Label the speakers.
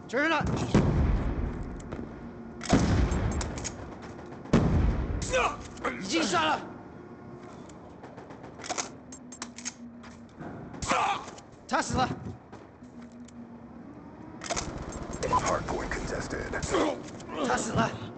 Speaker 1: 救人了！已经杀了。他死了。他死了。